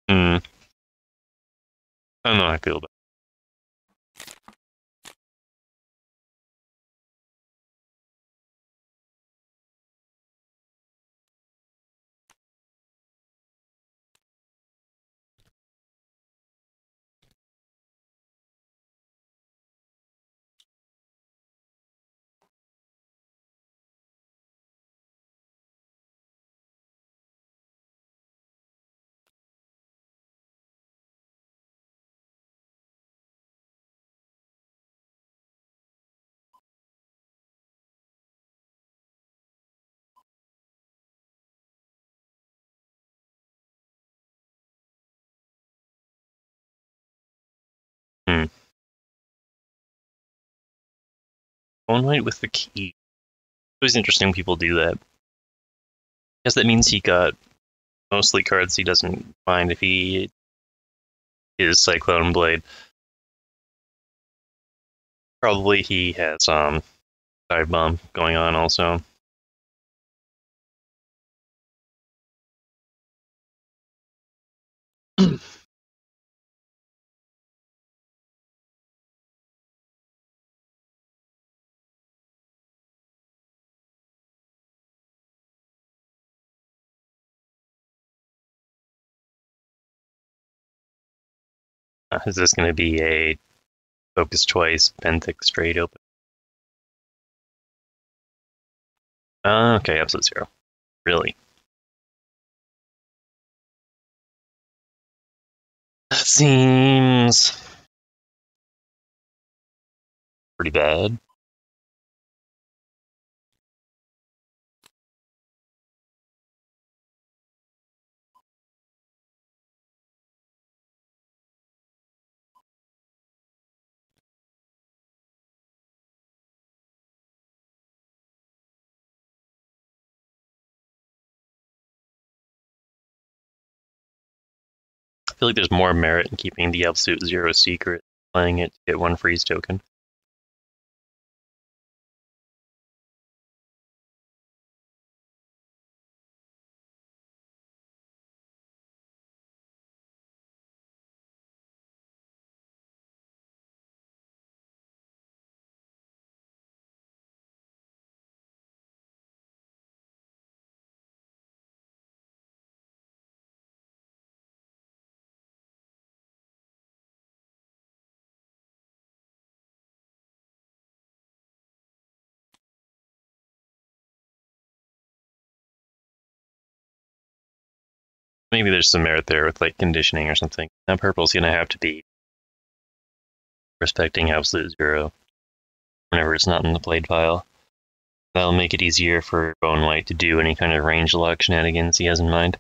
I don't know how I feel about it. One night with the key. It was interesting when people do that. I guess that means he got mostly cards he doesn't mind if he is Cyclone Blade. Probably he has Dive Bomb going on also. Is this going to be a focus twice, Benthic straight open? Okay, absolute zero. Really? That seems pretty bad. I feel like there's more merit in keeping the absolute zero secret, playing it to get one freeze token. Maybe there's some merit there with like conditioning or something. Now purple's gonna have to be respecting absolute zero whenever it's not in the played file. That'll make it easier for Bone White to do any kind of range lock shenanigans he has in mind.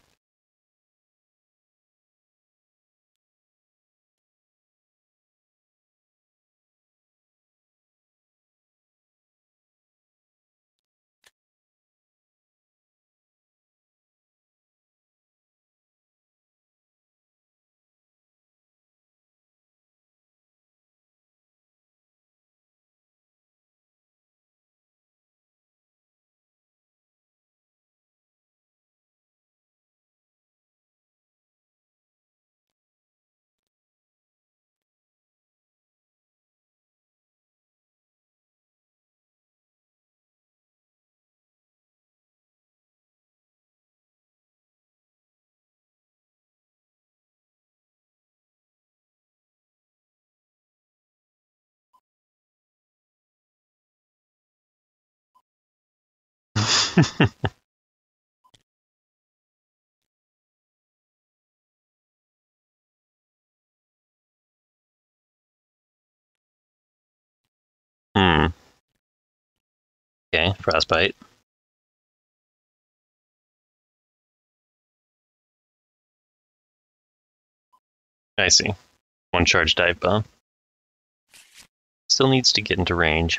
Okay, Frostbite. I see. One charge dive bomb. Still needs to get into range.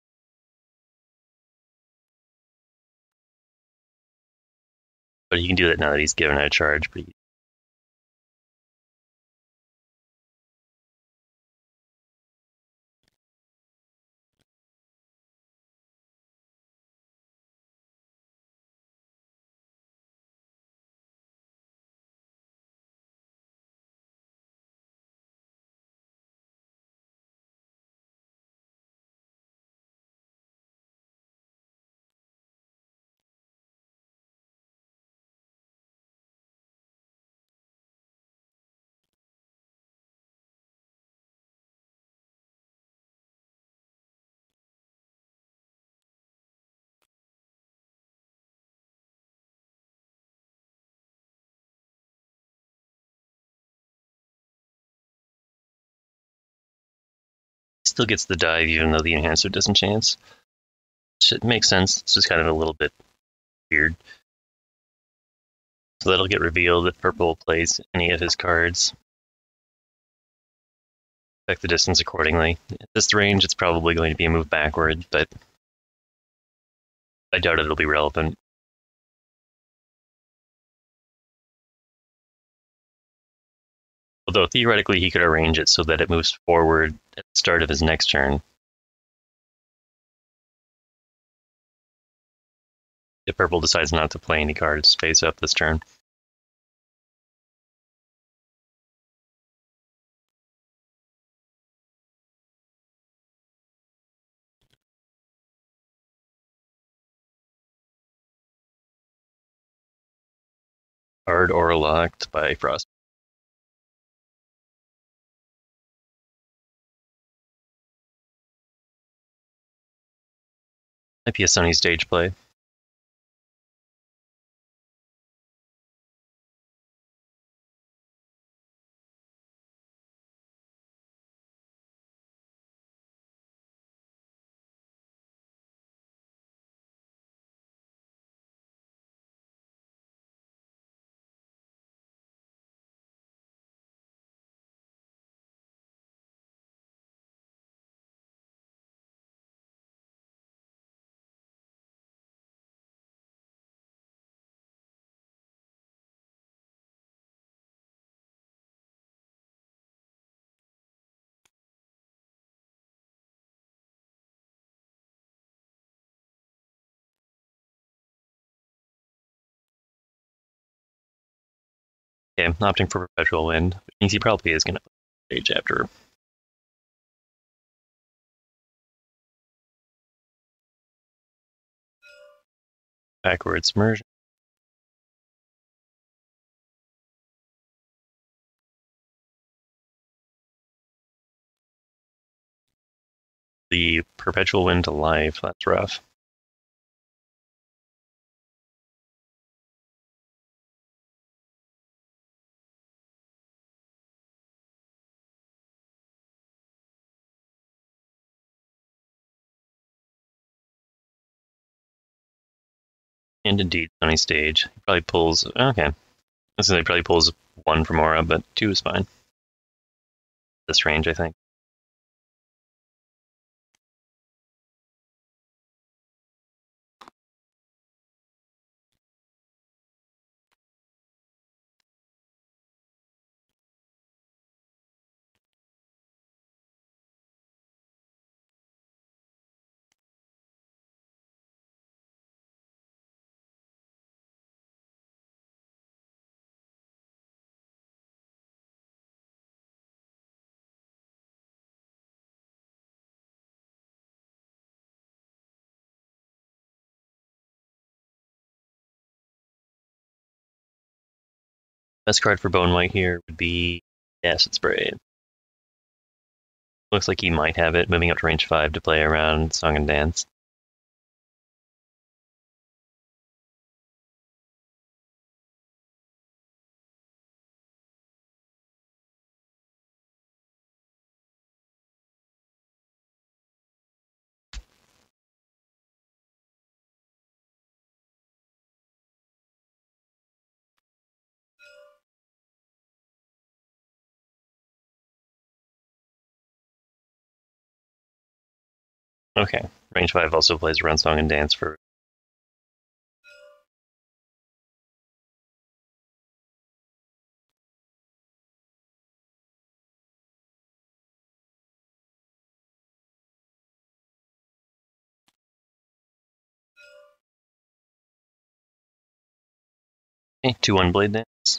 But he can do that now that he's given it a charge. But still gets the dive even though the enhancer disenchants. Which makes sense. It's just kind of a little bit weird. So that'll get revealed if purple plays any of his cards. Affect the distance accordingly. At this range, it's probably going to be a move backward, but I doubt it'll be relevant. Although theoretically he could arrange it so that it moves forward at the start of his next turn. If purple decides not to play any cards face up this turn. Card or locked by Frost. Might be a sunny stage play. Okay, opting for Perpetual Wind, which means he probably is going to play stage after. Backwards immersion. The Perpetual Wind to life, that's rough. And indeed, sunny stage. He probably pulls. Okay. He probably pulls 1 from Aura, but 2 is fine. This range, I think. Best card for Bone White here would be Acid Spray. Looks like he might have it, moving up to range 5 to play around Song and Dance. Okay, range 5 also plays around Song and Dance for. Okay, 2-1 Blade Dance.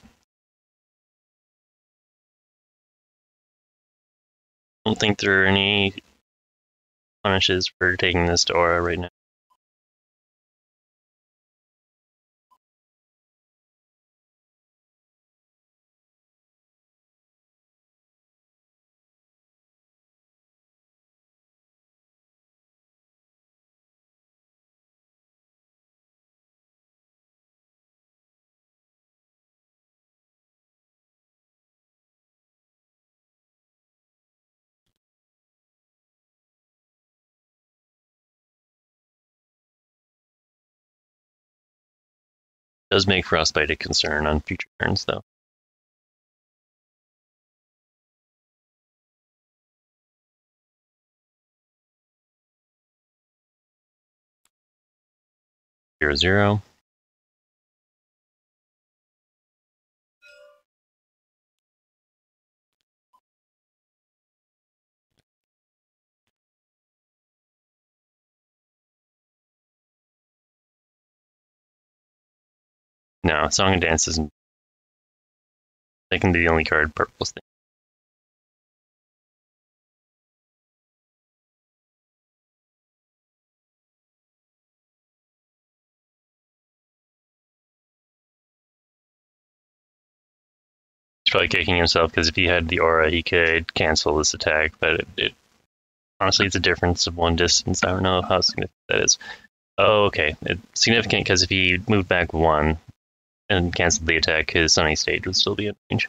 I don't think there are any punishes for taking this to Aura right now. Does make Frostbite a concern on future turns, though. Zero, zero. No, Song and Dance isn't. That can be the only card purple's thing. He's probably kicking himself because if he had the aura, he could cancel this attack. But honestly, it's a difference of one distance. I don't know how significant that is. Oh, okay. It's significant because if he moved back one and canceled the attack, his Sunny Stage would still be in range.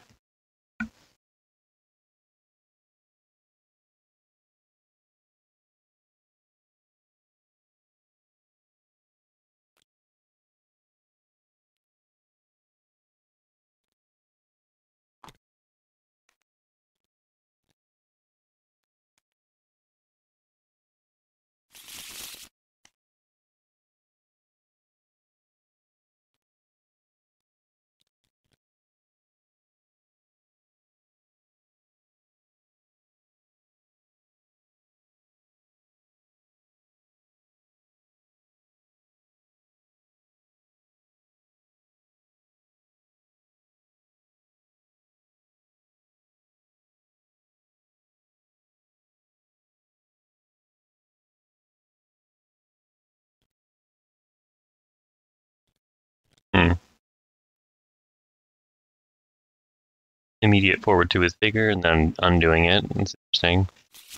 Immediate forward two is bigger, and then undoing it. It's interesting.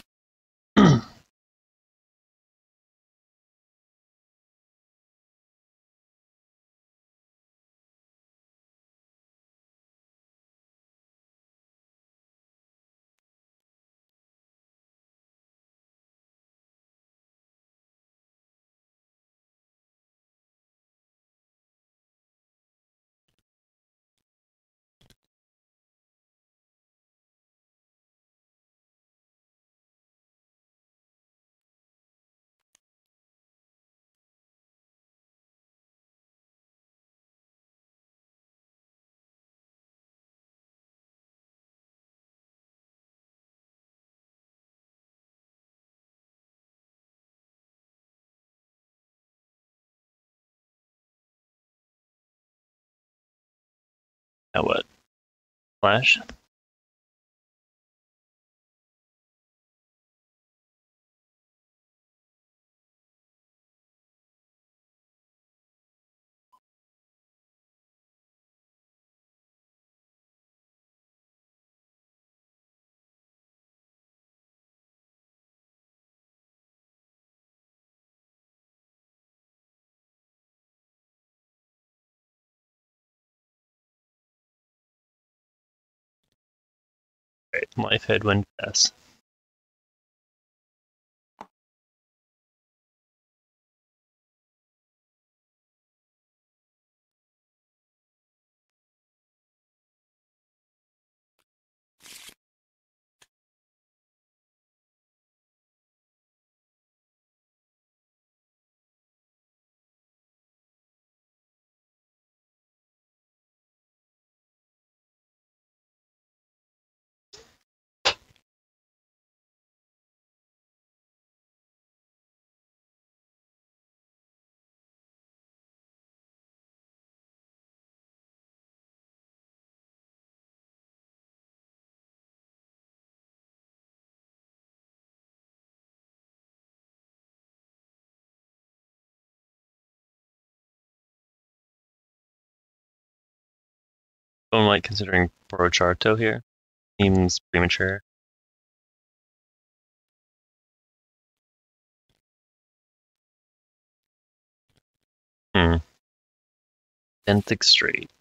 Now what? Flash? Right, life headwind pass. Someone might considering Borocharto here. Seems premature. Benthic Straight.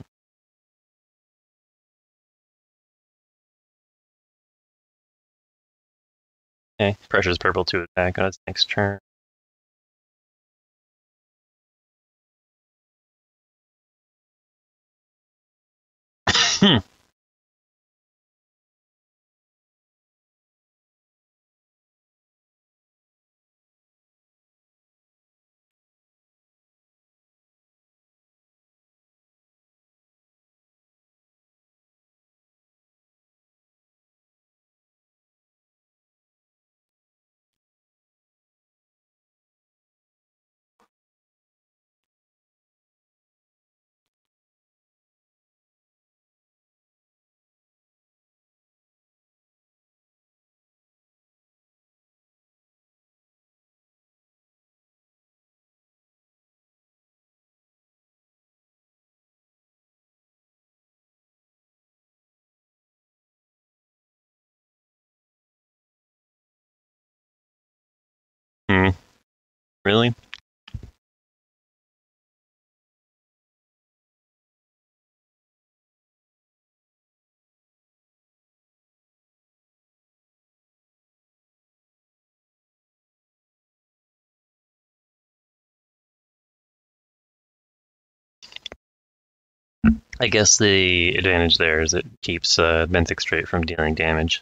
Okay, pressures purple to attack on its next turn. Hmm. Hmm. Really? I guess the advantage there is it keeps Benthic straight from dealing damage.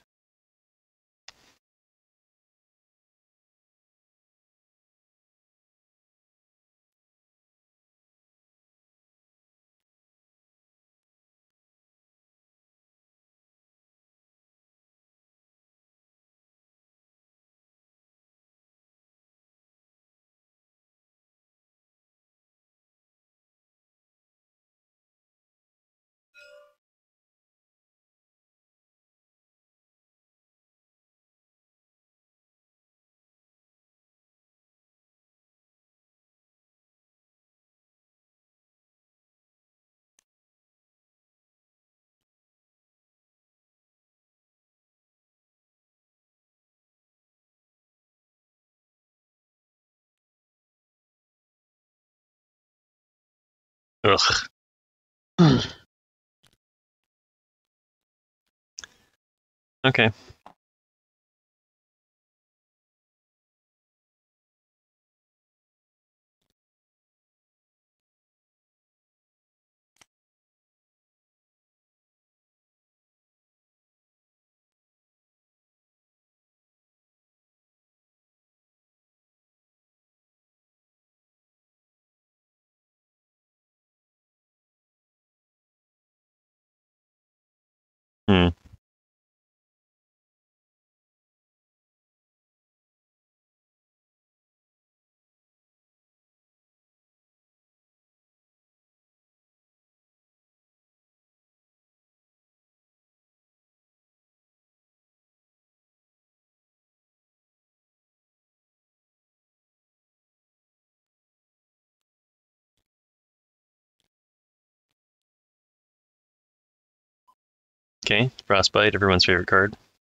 Ugh. Okay. Hmm. Okay. Frostbite, everyone's favorite card.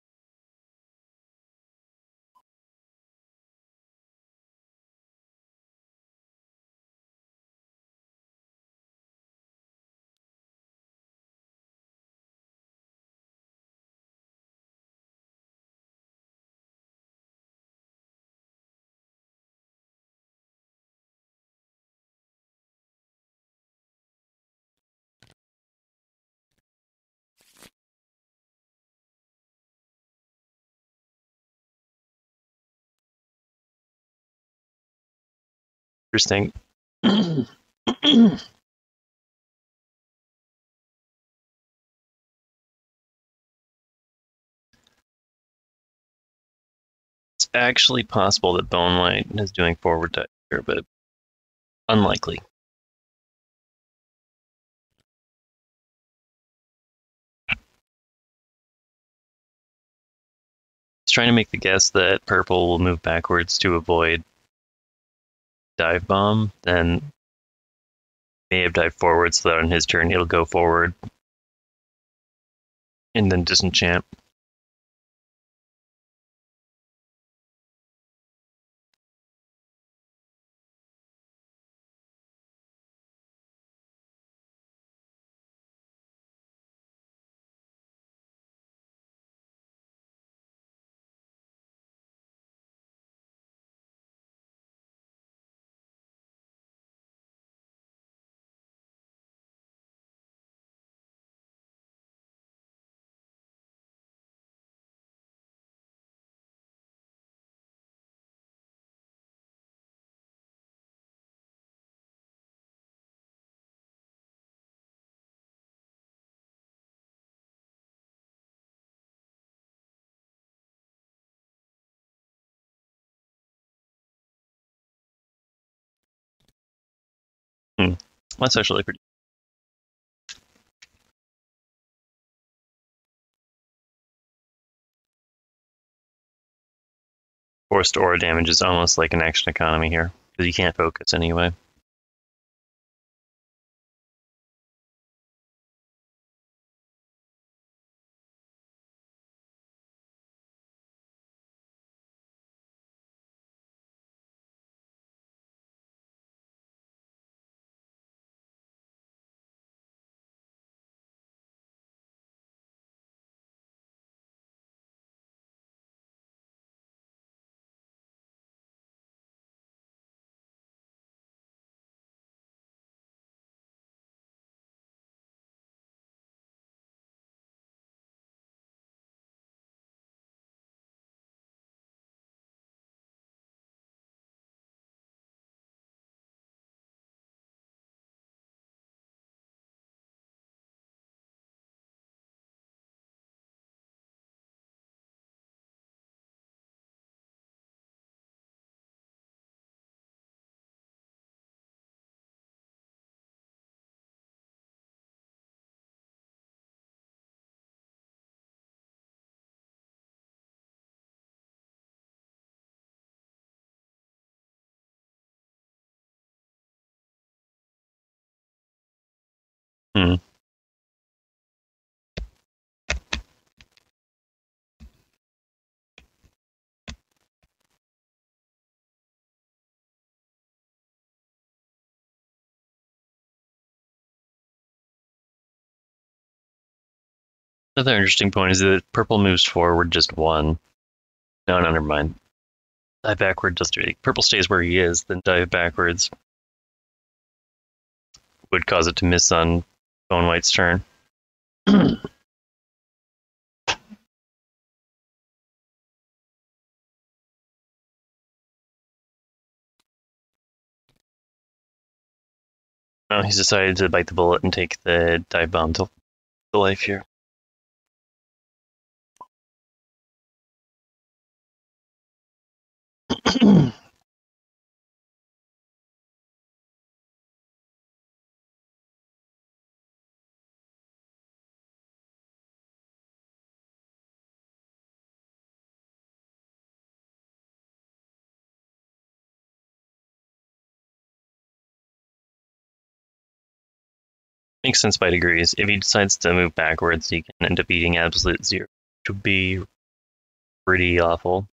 Interesting. It's actually possible that Bone White is doing forward touch here, but unlikely. He's trying to make the guess that purple will move backwards to avoid dive bomb, then may have dived forward so that on his turn he'll go forward and then disenchant. That's actually pretty. Forced aura damage is almost like an action economy here, because you can't focus anyway. Hmm. Another interesting point is that purple moves forward just one. No, never mind. Dive backward just three. Purple stays where he is, then dive backwards would cause it to miss on Bone White's turn. No, he's decided to bite the bullet and take the dive bomb to life here. Makes sense by degrees. If he decides to move backwards, he can end up eating absolute zero, which would be pretty awful.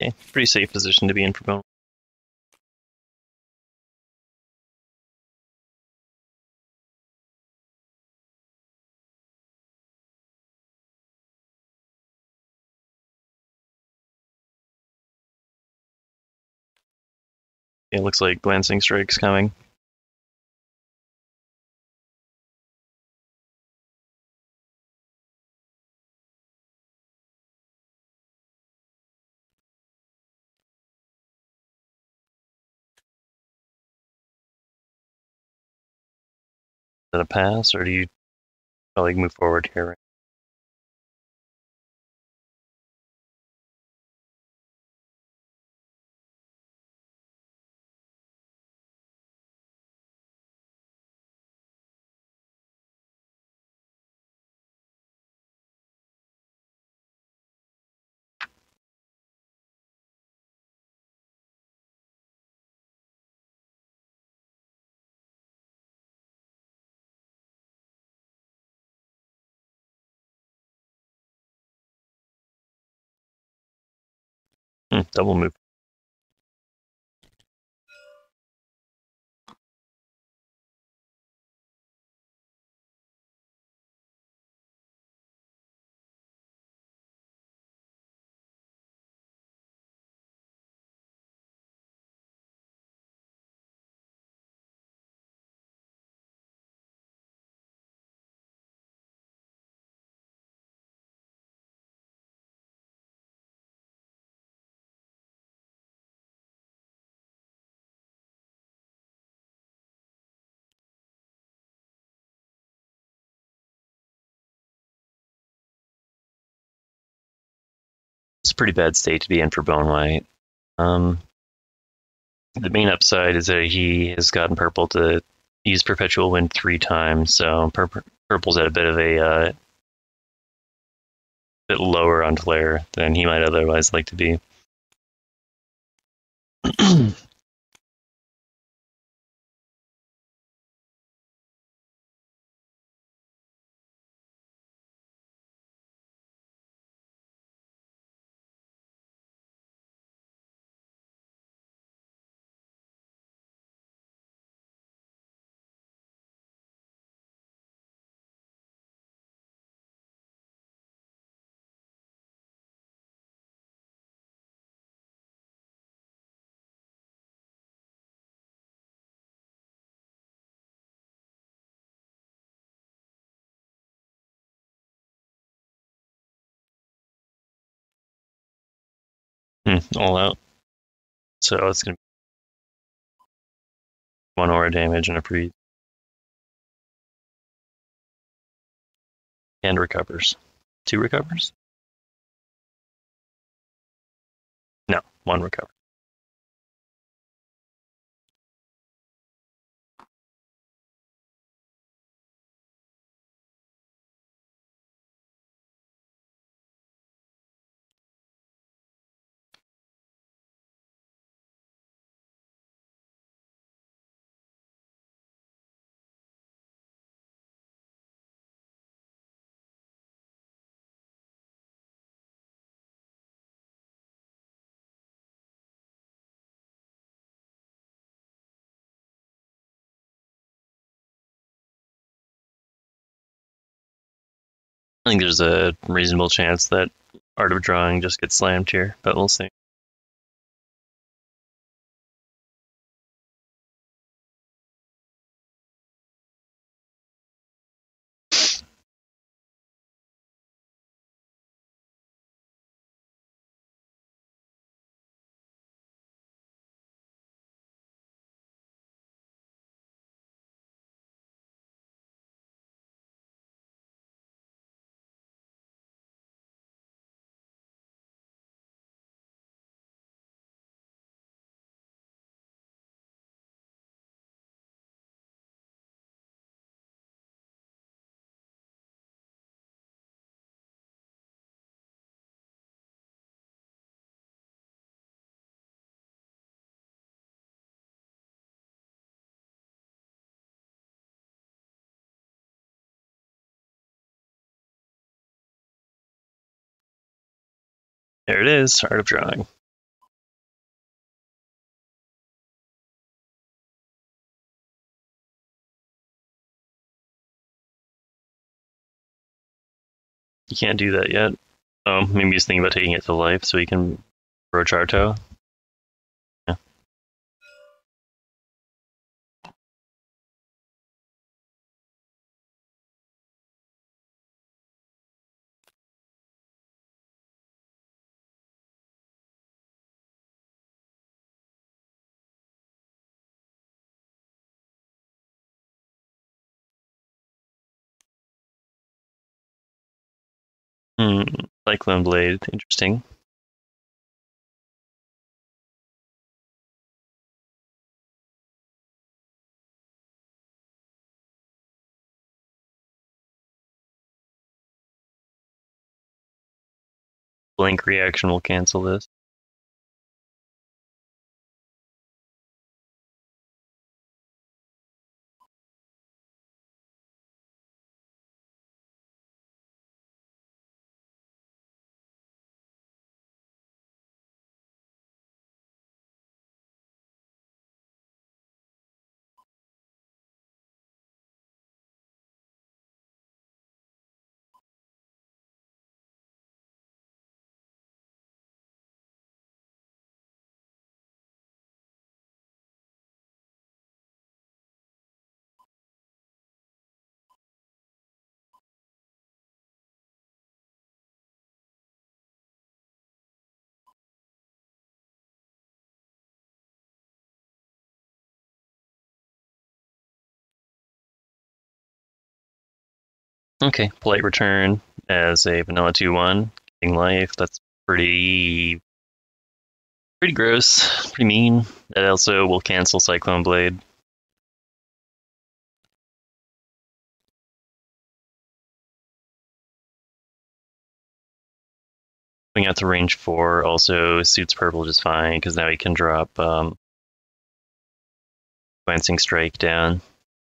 Okay, pretty safe position to be in for bone. It looks like glancing strike's coming. Is that a pass, or do you probably move forward here? Double move. It's a pretty bad state to be in for Bone White. The main upside is that he has gotten purple to use Perpetual Wind 3 times, so purple's at a bit of a bit lower on flare than he might otherwise like to be. All out. So it's going to be 1 aura damage and a freeze. And recovers. 2 recovers? No, 1 recover. I think there's a reasonable chance that Art of Drawing just gets slammed here, but we'll see. There it is, Art of Drawing. You can't do that yet. Oh, maybe he's thinking about taking it to life so he can approach Arto. Yeah. Cyclone Blade, interesting. Blink reaction will cancel this. Okay, Polite Return as a vanilla 2/1, getting life. That's pretty gross, pretty mean. That also will cancel Cyclone Blade. Going out to range 4 also suits purple just fine because now he can drop Glancing Strike down.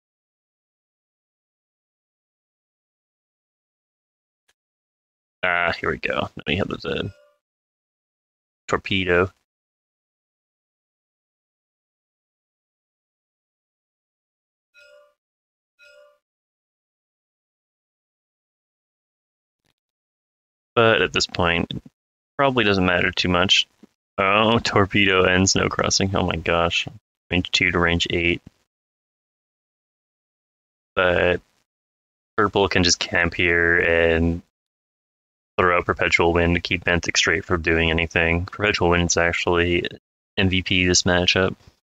Ah, here we go. Now we have the torpedo. But at this point, it probably doesn't matter too much. Oh, torpedo and snow crossing. Oh my gosh. Range 2 to range 8. But purple can just camp here and throw out Perpetual Wind to keep Mantic straight from doing anything. Perpetual Wind's actually MVP this matchup.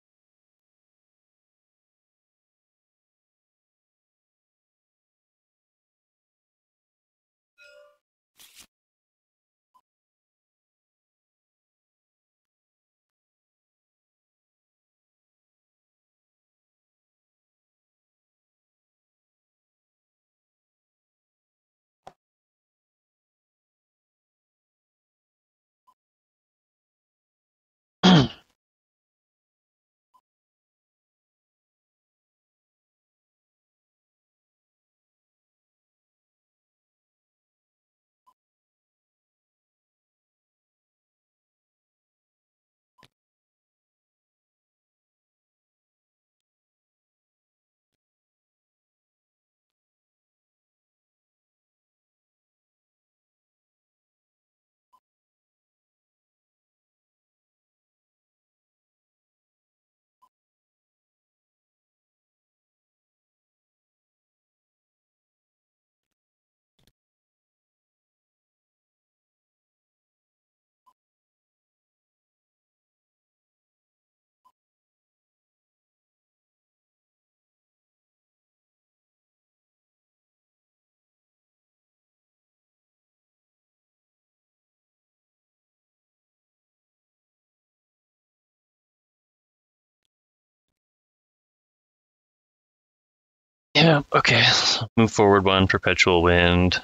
Yeah, okay. Move forward 1, Perpetual Wind.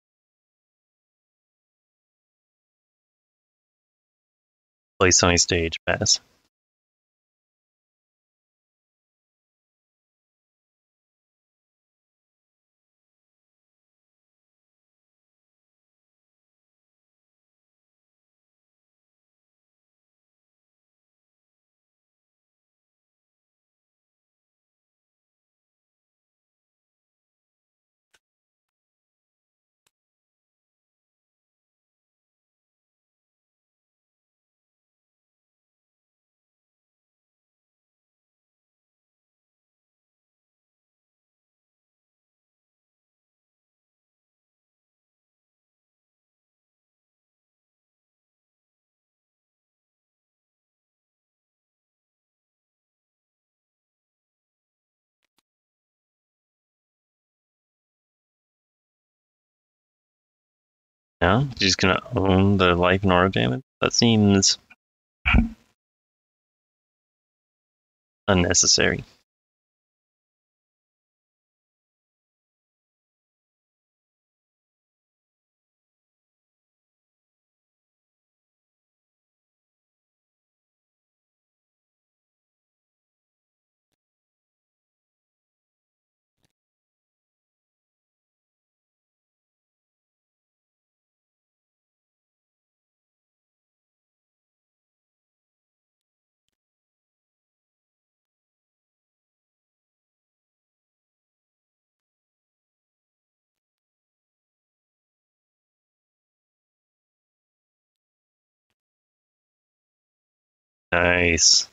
Play Sunny Stage, pass. Yeah, he's gonna own the life and aura damage. That seems unnecessary. Nice.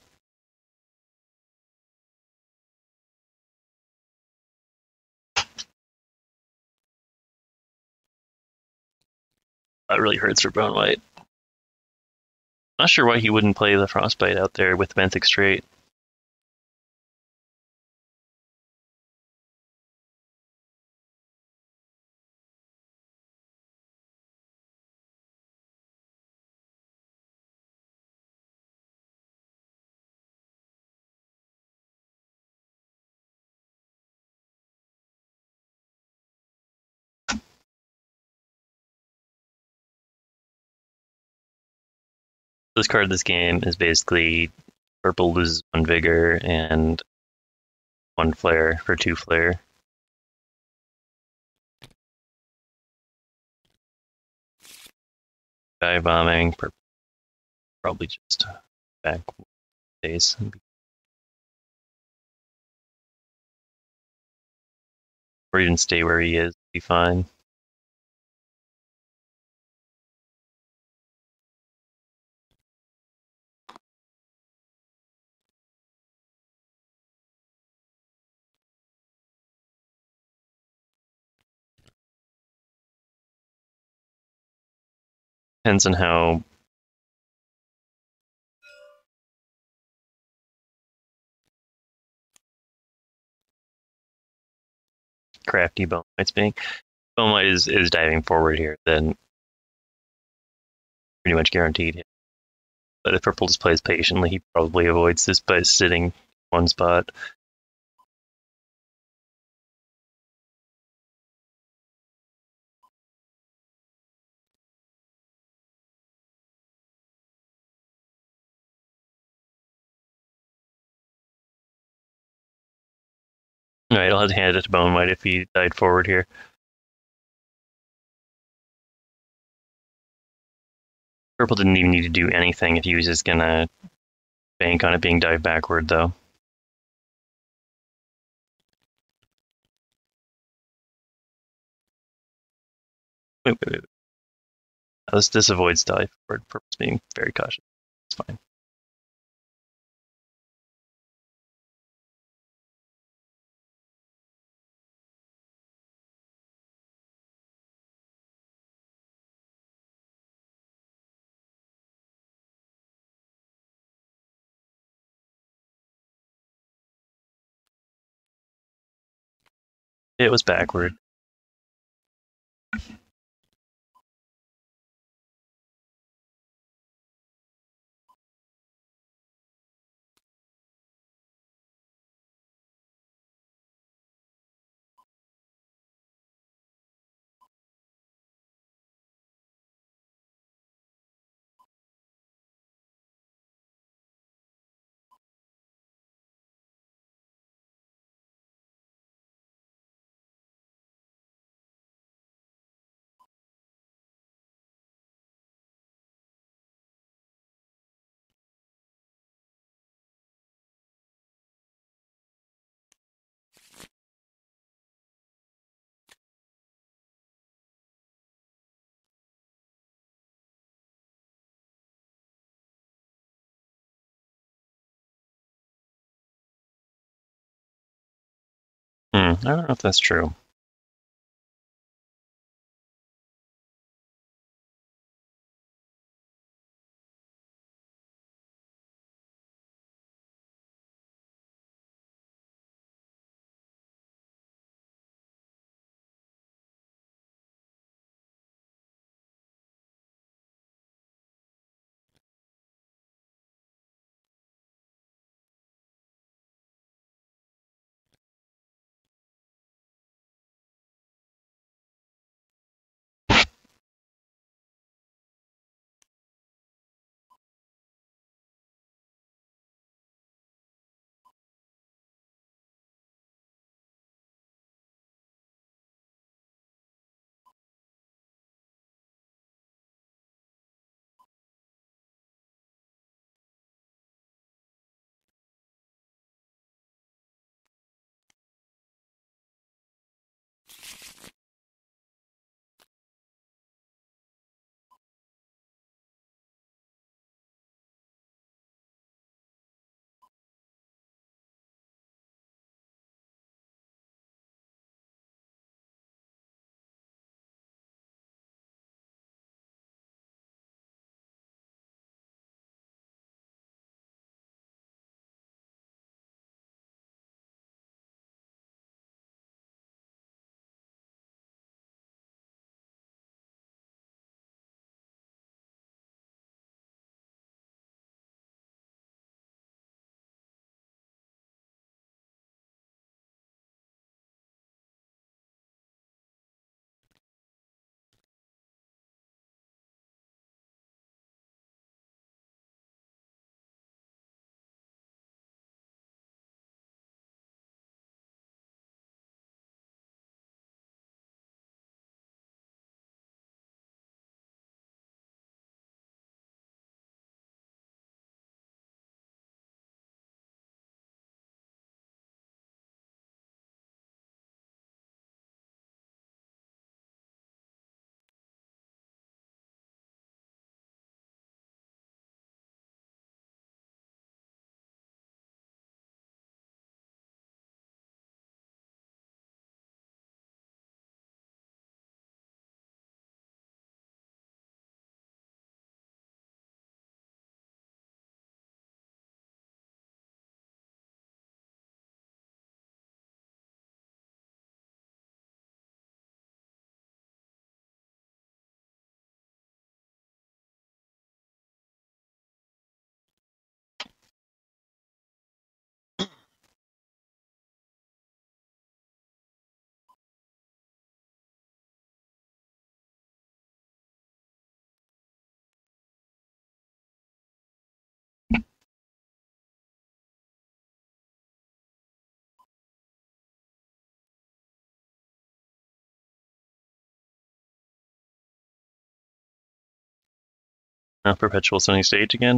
That really hurts for Bone White. Not sure why he wouldn't play the Frostbite out there with Benthic straight. This card this game is basically purple loses 1 vigor and 1 flare for 2 flare. Sky bombing, probably just back days. Or even stay where he is, be fine. Depends on how crafty Bone White's being. Bone White is diving forward here, then pretty much guaranteed hit. But if Purple just plays patiently, he probably avoids this by sitting one spot. Alright, I'll have to hand it to Bone White if he died forward here. Purple didn't even need to do anything if he was just gonna bank on it being dived backward, though. Wait. This avoids dive forward. Purple's being very cautious. It's fine. It was backward. I don't know if that's true. Perpetual sunny stage again?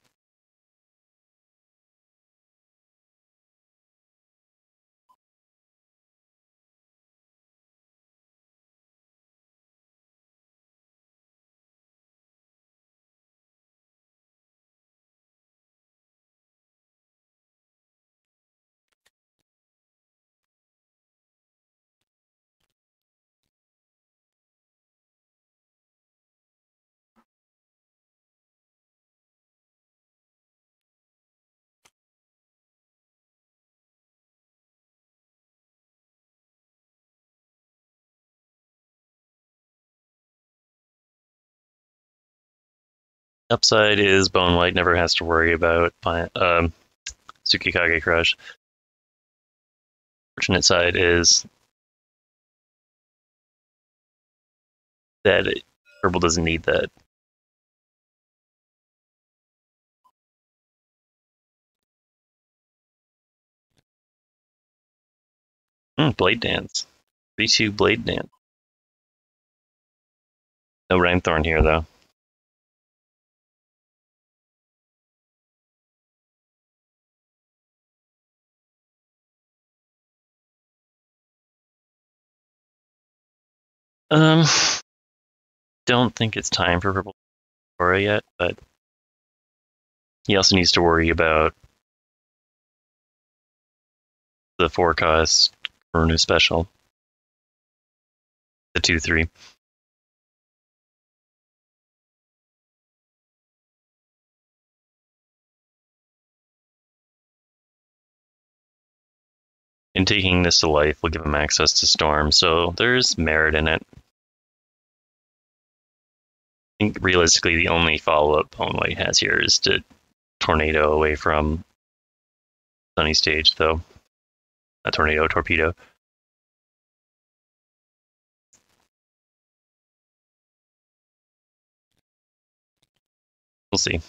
Upside is Bone White never has to worry about Tsukikage Crush. Fortunate side is that Purple doesn't need that. Blade Dance. 3-2 Blade Dance. No Rhyme here, though. Don't think it's time for Purple Aura yet, but he also needs to worry about the 4-cost Karunu special. The 2-3. And taking this to life will give him access to Storm, so there's merit in it. I think realistically the only follow-up Bone White has here is to Tornado away from Sunny Stage, though. A Torpedo. We'll see.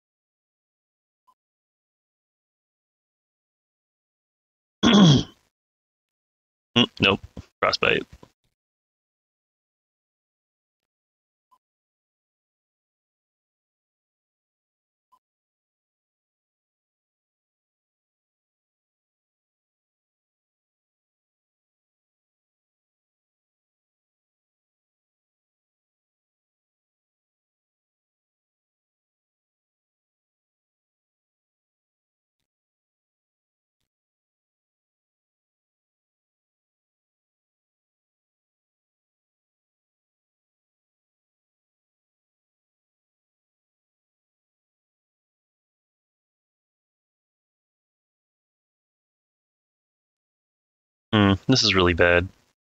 Nope. Frostbite. This is really bad.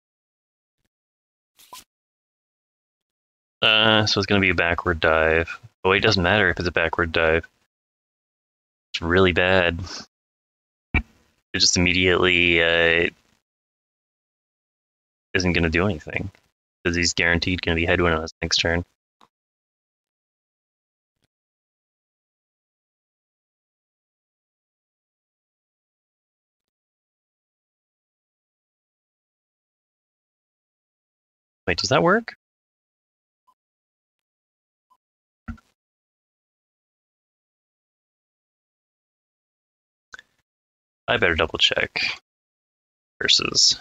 So it's going to be a backward dive. Oh, it doesn't matter if it's a backward dive. It's really bad. It just immediately isn't going to do anything. Because he's guaranteed going to be headwind on his next turn. Wait, does that work? I better double check. Versus.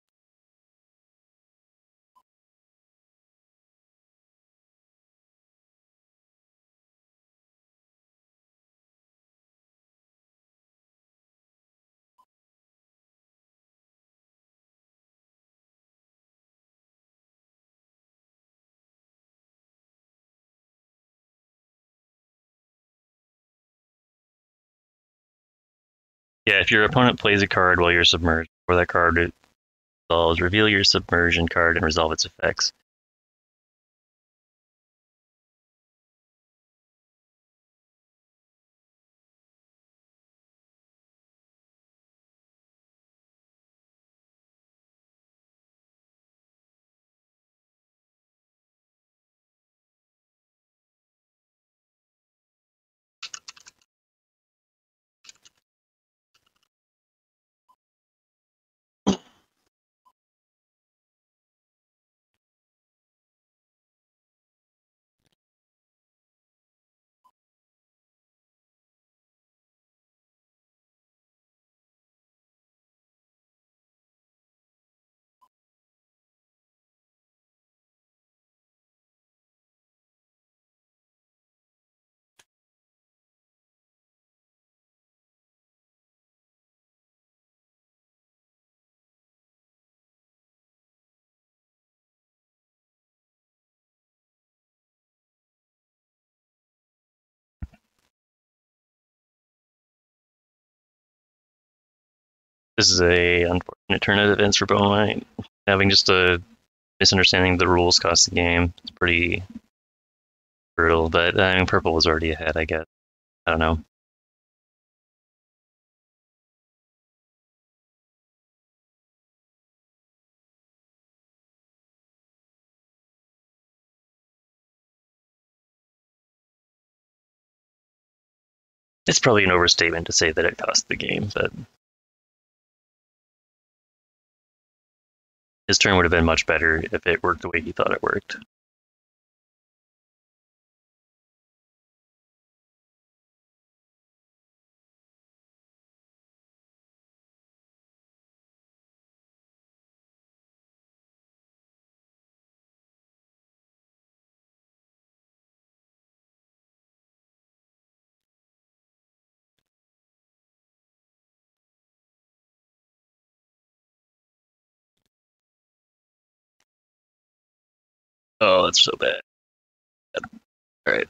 Yeah, if your opponent plays a card while you're submerged, or that card resolves, reveal your submersion card and resolve its effects. This is a unfortunate turn of events for Beaumont. Having just a misunderstanding of the rules cost the game. It's pretty brutal, but I mean, purple was already ahead, I guess. I don't know. It's probably an overstatement to say that it cost the game, but his turn would have been much better if it worked the way he thought it worked. Oh, that's so bad. Alright.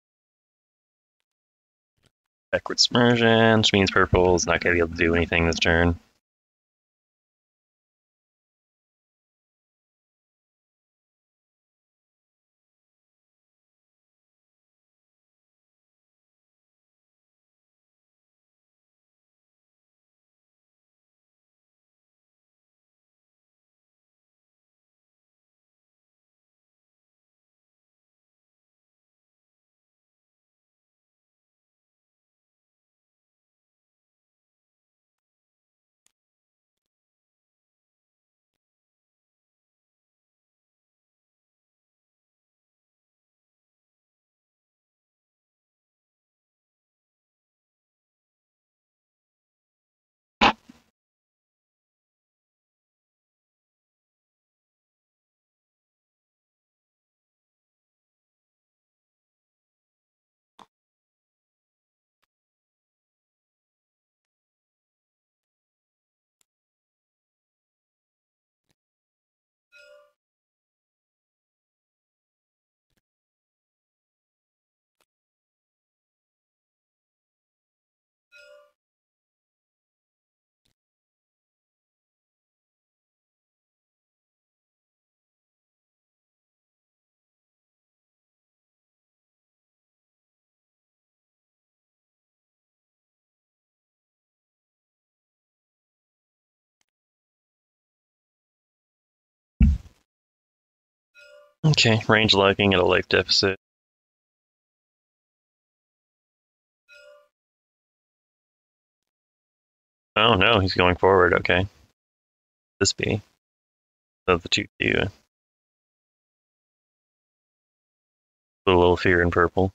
Backward submersion, which means purple is not going to be able to do anything this turn. Okay, range locking at a life deficit. Oh no, he's going forward, okay. This be. Of the 2-2. A little fear in purple.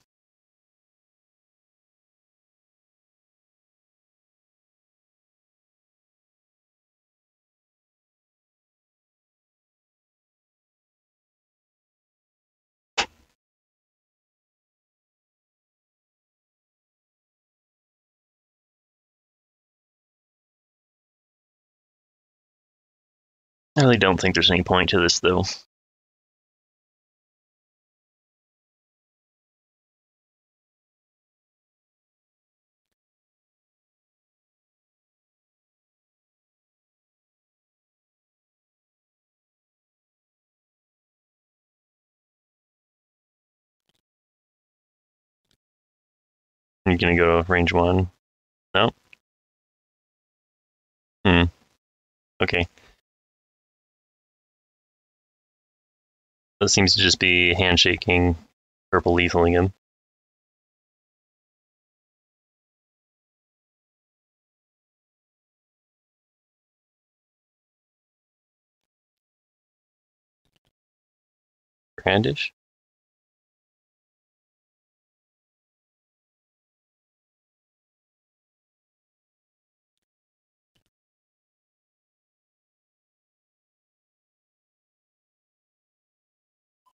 I really don't think there's any point to this, though. You're gonna go range 1? No? Okay. That seems to just be handshaking, purple lethaling him. Brandish?